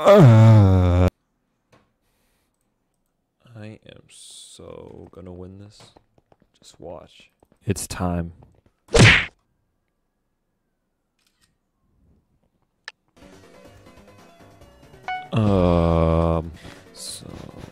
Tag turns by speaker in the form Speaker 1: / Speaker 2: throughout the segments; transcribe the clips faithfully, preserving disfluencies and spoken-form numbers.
Speaker 1: Uh, I am so gonna win this. Just watch. It's time. Um, so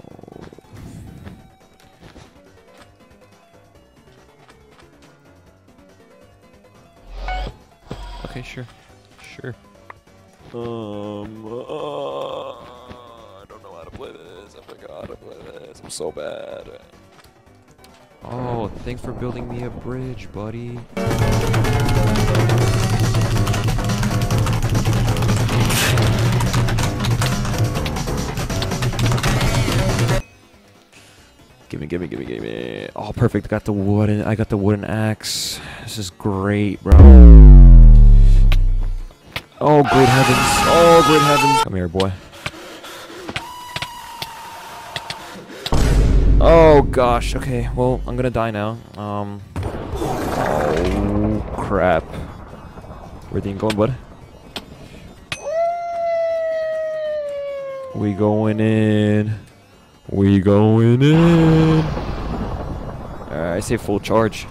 Speaker 1: okay, sure, sure. Um, uh, I don't know how to play this. I forgot how to play this. I'm so bad. Oh, thanks for building me a bridge, buddy. Gimme, gimme, gimme, gimme. Oh, perfect. Got the wooden. I got the wooden axe. This is great, bro. Oh, great heavens. Oh, great heavens. Come here, boy. Oh, gosh. Okay, well, I'm gonna die now. Um. Oh, crap. Where are you going, bud? We going in. We going in. Alright, I say full charge.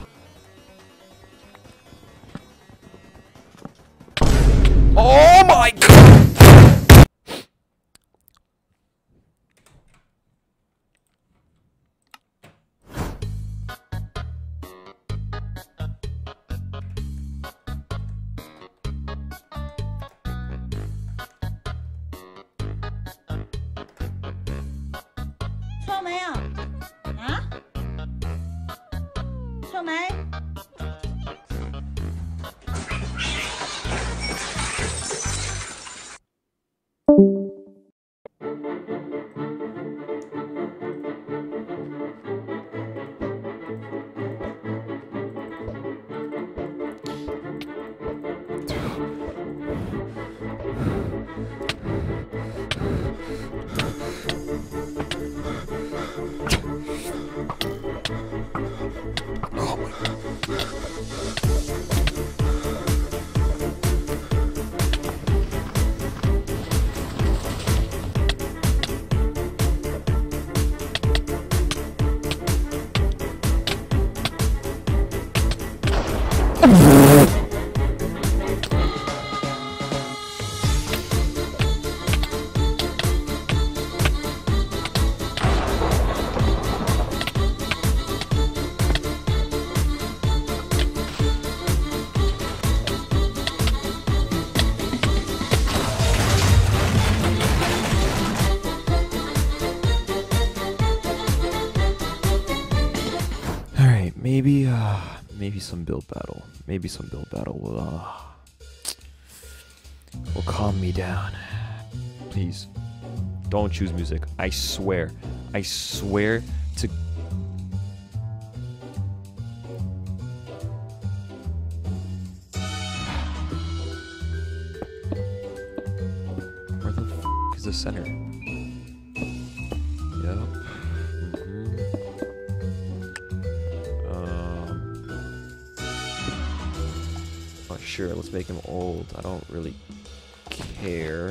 Speaker 1: Oh my god! Maybe, uh, maybe some build battle. Maybe some build battle will, uh, will calm me down. Please, don't choose music. I swear, I swear to. Where the f is the center? Yep. Sure, let's make him old. I don't really care.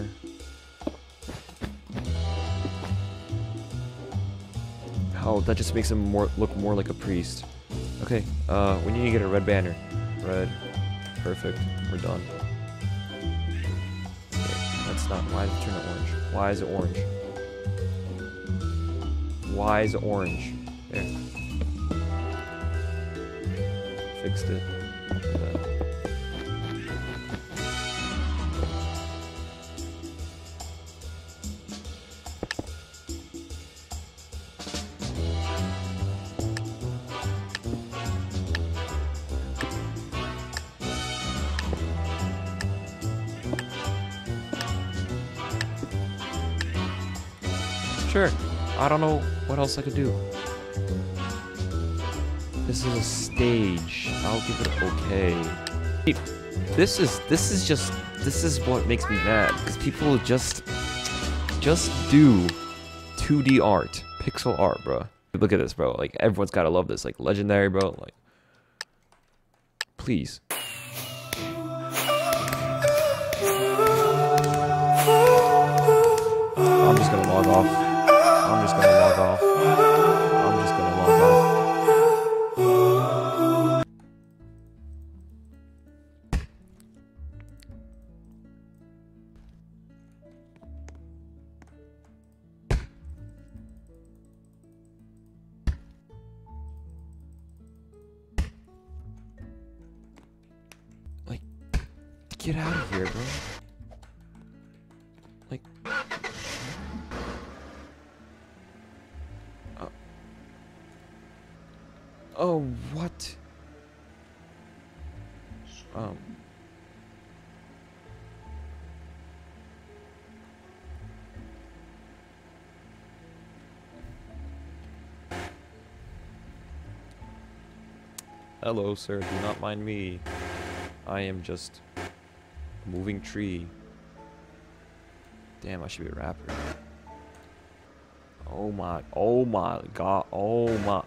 Speaker 1: Oh, that just makes him more look more like a priest. Okay, uh, we need to get a red banner. Red. Perfect. We're done. Okay, that's not. Why did it turn to orange? Why is it orange? Why is it orange? There. Fixed it. Sure. I don't know what else I could do. This is a stage. I'll give it okay. This is this is just this is what makes me mad because people just just do two D art, pixel art, bro. Look at this, bro. Like everyone's gotta love this. Like legendary, bro. Like, please. log off. I'm just gonna log off. I'm just gonna log off. Like, get out of here, bro. Like, uh, oh, what? Um. Hello, sir. Do not mind me. I am just a moving tree. Damn, I should be a rapper. Oh my, oh my god, oh my.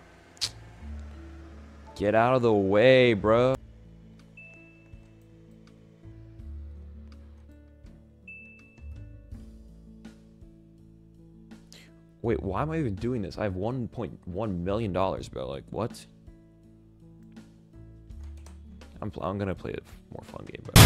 Speaker 1: Get out of the way, bro. Wait, why am I even doing this? I have one point one million dollars, bro. Like, what? I'm, I'm gonna play a more fun game, bro.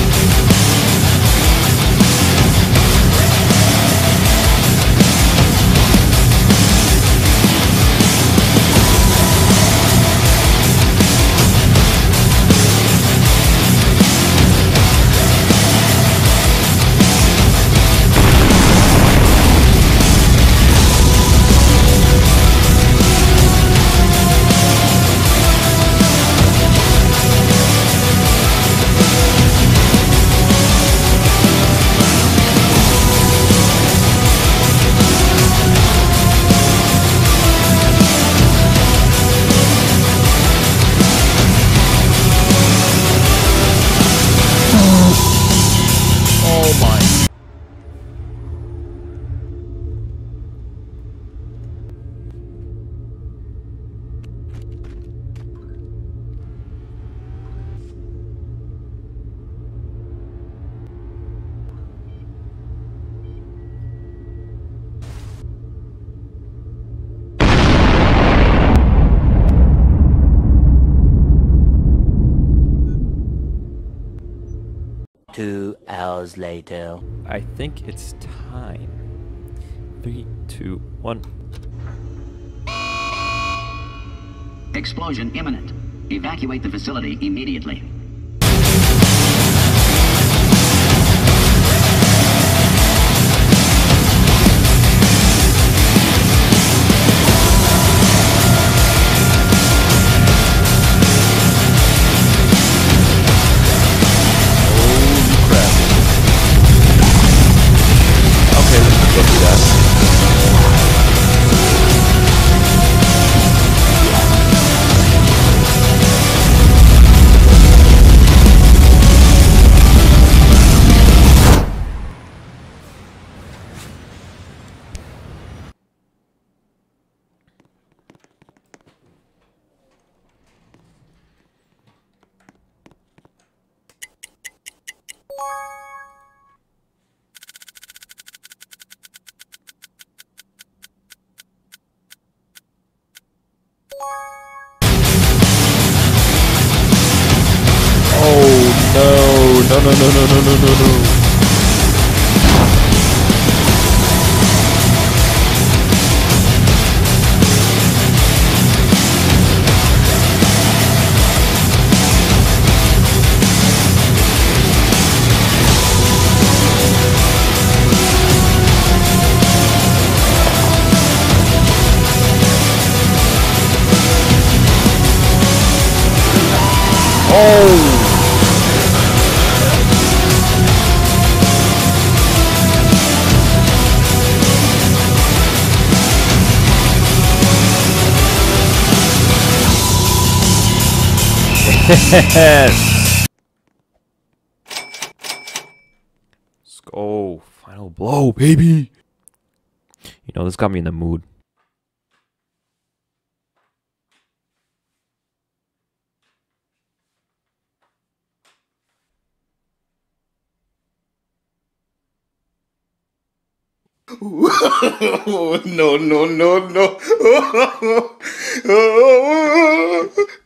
Speaker 2: Two hours later.
Speaker 1: I think it's time. Three, two, one.
Speaker 3: Explosion imminent. Evacuate the facility immediately.
Speaker 1: No, no, no, no, no, no, no, no, no. Oh! Yes! Let's go. Final blow, baby. You know, this got me in the mood.
Speaker 4: no, no, no, no.